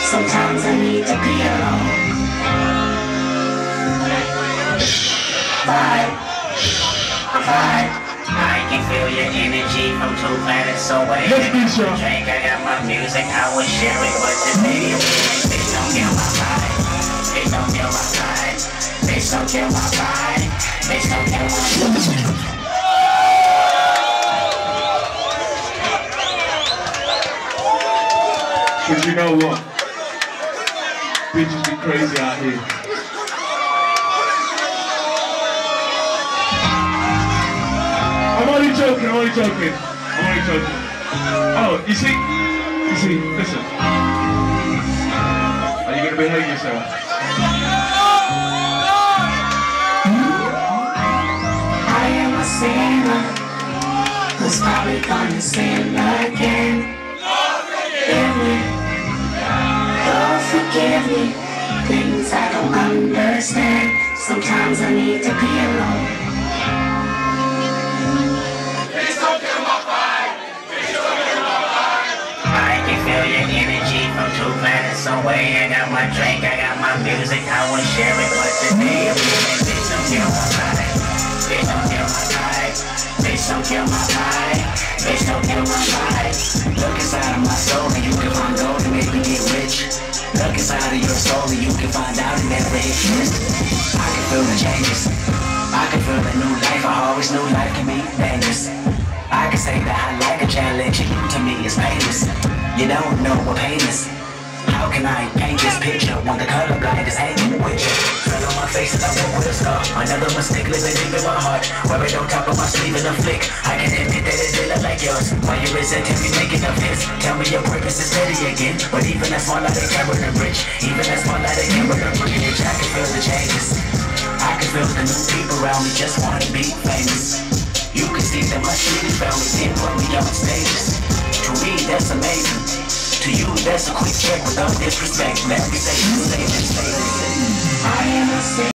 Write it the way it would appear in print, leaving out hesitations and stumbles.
Sometimes I need to be alone. Vibe. I can feel your energy from 2 planets away. Drink, I got my music, I will share it, but today bitch don't kill my vibe. Bitch don't kill my vibe. Bitch don't kill my vibe. Bitch don't kill my vibe. But you know what? Bitches be crazy out here. I'm only joking. Oh, you see, listen. Are you gonna behave yourself? I am a sinner who's probably gonna sin again. Forgive me, things I don't understand. Sometimes I need to be alone. Please don't kill my vibe. Please don't kill my vibe. I can feel your energy from 2 planets away. I got my drink, I got my music, I will share it, but today bitch don't kill my vibe. Bitch don't kill my vibe. Bitch don't kill my vibe. Bitch don't kill my vibe. Look inside of my soul and you can find gold and make me get rich. Look inside of your soul and you can find out it never exists. I can feel the changes. I can feel the new life. I always knew life can be dangerous. I can say that I like a challenge and you to me is painless. You don't know what pain is. How can I paint this picture when the color blind is hanging with you? Fell on my face and I went with a scar. Another mistake living deep in my heart. Where it don't top of my sleeve in a flick. I can admit that it did look like yours. Why you resenting me making up hits? Tell me your purpose is steady again. But even that small light ain't never the rich. Even that small light ain't never the rich. I can feel the changes. I can feel the new people around me just wanna be famous. You can see that my city found me, then put me on stages. To me, that's amazing. To you, that's a quick check without disrespect. Let me say, I am a